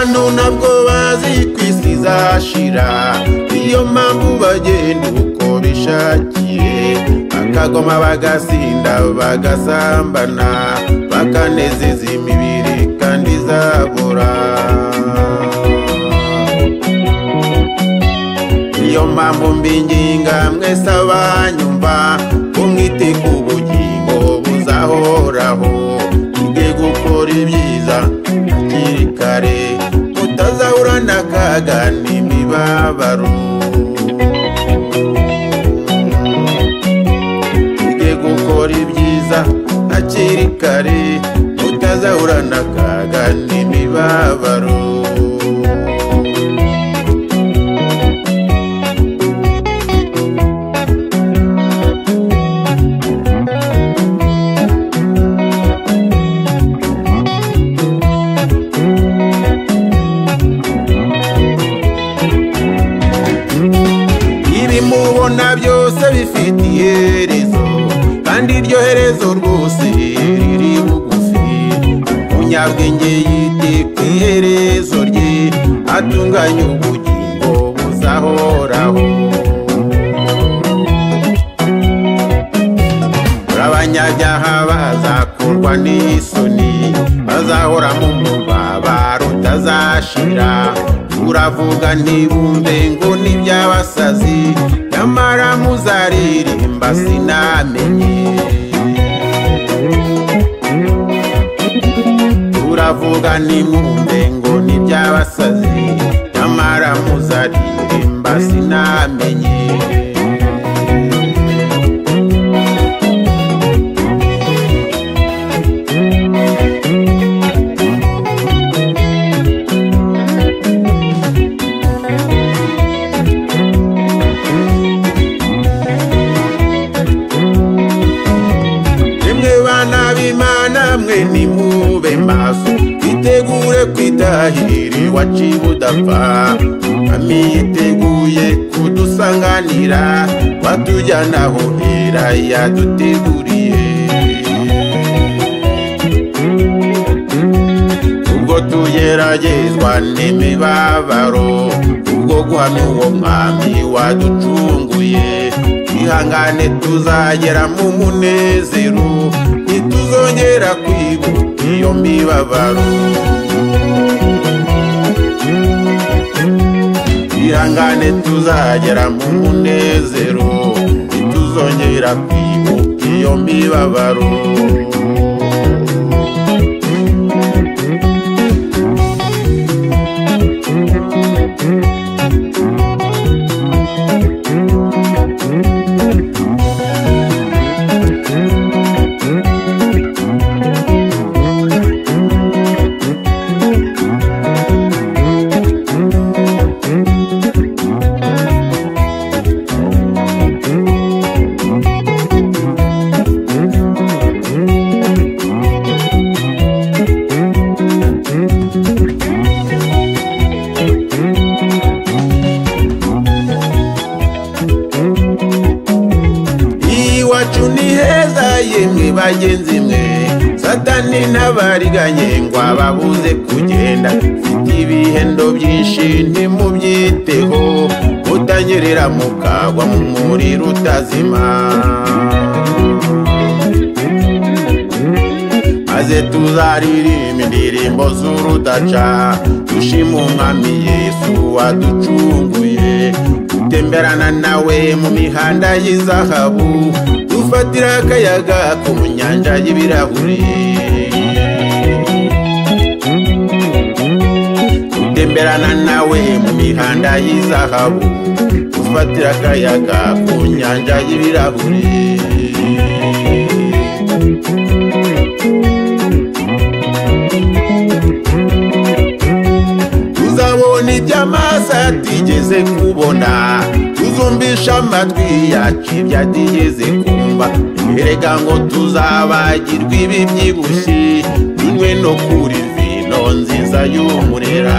abantu nabwo bazi ko isi izashira, niyo mpamvu bagenda uko bishakiye, bakagoma bagasinda bagasambana, bakanezeza imibiri kandi izabura. Niyo mpamvu mbinginga mwese abanyumva, umwite ku bugingo buzahoraho, tuge gukora ibyiza hakiri kare, mutazahura n'akaga n'imibabaro. Tuge gukora ibyiza hakiri kare, mutazahura n'akaga n'imibabaro. Mubona byose bifite iherezo, kandi iryo herezo rwose riri bugufi. Umunyabwenge yite ku iherezo rye, atunganya ubugingo buzahoraho. Abanyabyaha bazakorwa n'isoni, bazahora mu mubabaro utazashira. Uravuga ntibumve ngo n'iby'abasazi, nyamara muzaririmba sinamenye. Uravuga ntimwumve ngo n'iby'abasazi, nyamara muzaririmba sinamenye. Mwe nimube maso, itegure kwitahira iwacu budapfa. Ami yiteguye kudusanganira, watujyana aho hera yaduteguriye. Ubwo tugeragezwa n'imibabaro, ubwo guhamya uwo mwami waducunguye, ihangane tuzagera mu munezero, ntituzongera kwibuka iyo mibabaro. Ihangane tuzagera mu munezero, ntituzongera kwibuka iyo mibabaro. Iwacu ni heza yemwe bagenzi mwe, Satani ntabariganye ngo ababuze kugenda. Mfite ibihendo byinshi ntimubyiteho, mutanyerera mukagwa mu muriro utazima. Maze tuzaririmba indirimbo z'urudaca, dushima umwami Yesu waducunguye. Gutemberana nawe mu mihanda y'izahabu, dufatira akayaga ku nyanja y'ibirahuri. Gutemberana nawe mu mihanda y'izahabu, dufatira akayaga ku nyanja y'ibirahuri. Tuzabona iby'amaso atigeze kubona, tuzumbisha amatwi yacu ibyo atigeze kumva. Erega ngo tuzabagirwa ibi byibushye, tunywe no kuri vino nziza y'umurera.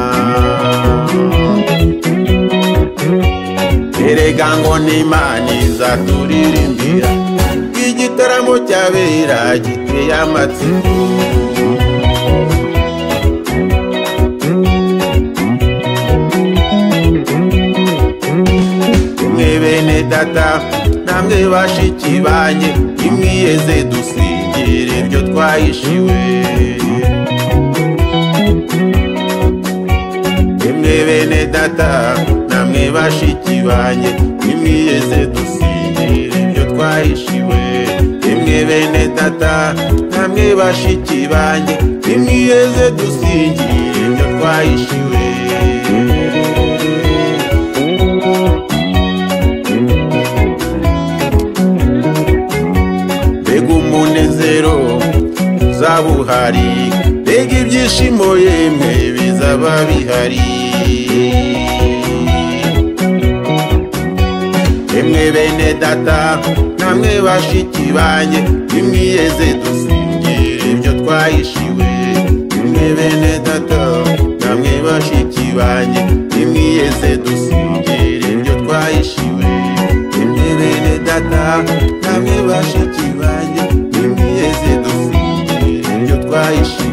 Erega ngo n'Imana izaturirimbira, igitaramo cyabera giteye amatsiko. namwe bashiki banjye nimwiyeze dusingire ibyo twahishiwe. Emwe bene data namwe bashiki banjye nimwiyeze dusingire ibyo twahishiwe. Emwe bene data namwe bashiki banjye nimwiyeze dusingire ibyo twahishiwe. Mbega umunezero uzaba uhari, mbega ibyishimo yemwe bizaba bihari. Emwe bene data namwe bashiki banjye nimwiyeze dusingire ibyo twahishiwe. Emwe bene data namwe bashiki banjye nimwiyeze dusingire ibyo twahishiwe. Emwe bene data namwe bashiki banjye nimwiyeze dusingire ibyo twahishiwe.